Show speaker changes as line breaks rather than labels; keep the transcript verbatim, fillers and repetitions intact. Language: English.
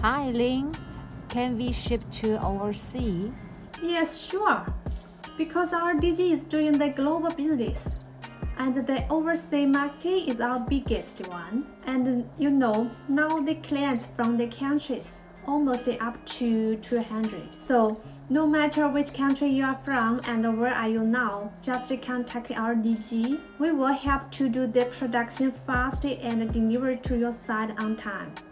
Hi, Ling. Can we ship to overseas?
Yes, sure. Because our D G is doing the global business. And the overseas market is our biggest one. And you know, now the clients from the countries almost up to two hundred. So no matter which country you are from and where are you now, just contact our D G. We will help to do the production fast and deliver to your site on time.